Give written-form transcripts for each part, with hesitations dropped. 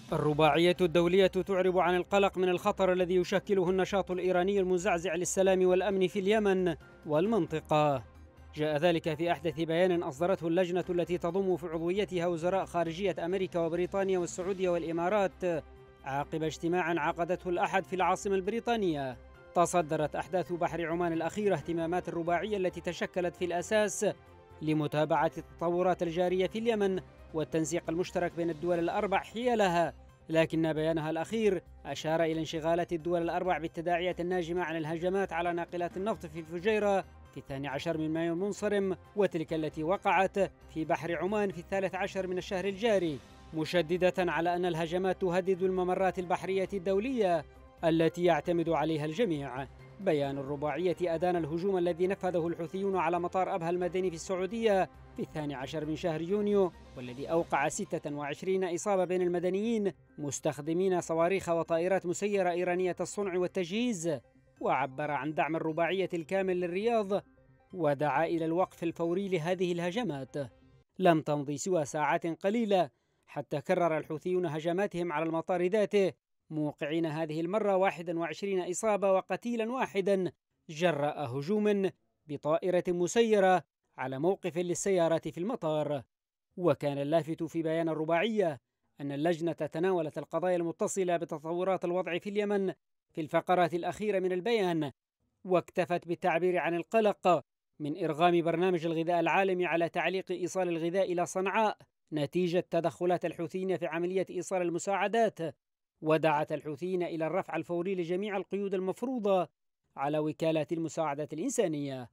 الرباعية الدولية تعرب عن القلق من الخطر الذي يشكله النشاط الإيراني المزعزع للسلام والأمن في اليمن والمنطقة. جاء ذلك في أحدث بيان أصدرته اللجنة التي تضم في عضويتها وزراء خارجية أمريكا وبريطانيا والسعودية والإمارات عقب اجتماع عقدته الأحد في العاصمة البريطانية. تصدرت أحداث بحر عمان الأخيرة اهتمامات الرباعية التي تشكلت في الأساس لمتابعة التطورات الجارية في اليمن والتنسيق المشترك بين الدول الأربع حيالها، لكن بيانها الأخير أشار إلى انشغالات الدول الأربع بالتداعيات الناجمة عن الهجمات على ناقلات النفط في الفجيرة في 12 من مايو المنصرم، وتلك التي وقعت في بحر عمان في 13 من الشهر الجاري، مشددة على أن الهجمات تهدد الممرات البحرية الدولية التي يعتمد عليها الجميع. بيان الرباعية أدان الهجوم الذي نفذه الحوثيون على مطار أبها المدني في السعودية في 12 من شهر يونيو، والذي أوقع 26 إصابة بين المدنيين مستخدمين صواريخ وطائرات مسيرة إيرانية الصنع والتجهيز، وعبر عن دعم الرباعية الكامل للرياض ودعا إلى الوقف الفوري لهذه الهجمات. لم تمضي سوى ساعات قليلة حتى كرر الحوثيون هجماتهم على المطار ذاته، موقعين هذه المرة 21 إصابة وقتيلا واحدا جراء هجوم بطائرة مسيرة على موقف للسيارات في المطار. وكان اللافت في بيان الرباعية أن اللجنة تناولت القضايا المتصلة بتطورات الوضع في اليمن في الفقرات الأخيرة من البيان، واكتفت بالتعبير عن القلق من إرغام برنامج الغذاء العالمي على تعليق إيصال الغذاء إلى صنعاء نتيجة تدخلات الحوثيين في عملية إيصال المساعدات، ودعت الحوثيين إلى الرفع الفوري لجميع القيود المفروضة على وكالات المساعدة الإنسانية.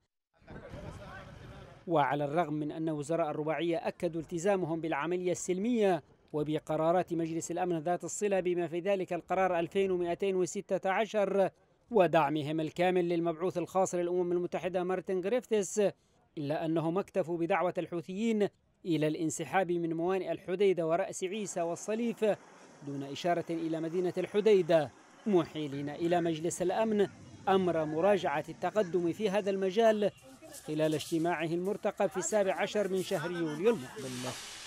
وعلى الرغم من أن وزراء الرباعية أكدوا التزامهم بالعملية السلمية وبقرارات مجلس الأمن ذات الصلة بما في ذلك القرار 2216 ودعمهم الكامل للمبعوث الخاص للأمم المتحدة مارتن غريفتس، إلا أنهم اكتفوا بدعوة الحوثيين إلى الانسحاب من موانئ الحديدة ورأس عيسى والصليف دون إشارة إلى مدينة الحديدة، محيلين إلى مجلس الأمن أمر مراجعة التقدم في هذا المجال خلال اجتماعه المرتقب في 17 من شهر يوليو المقبل.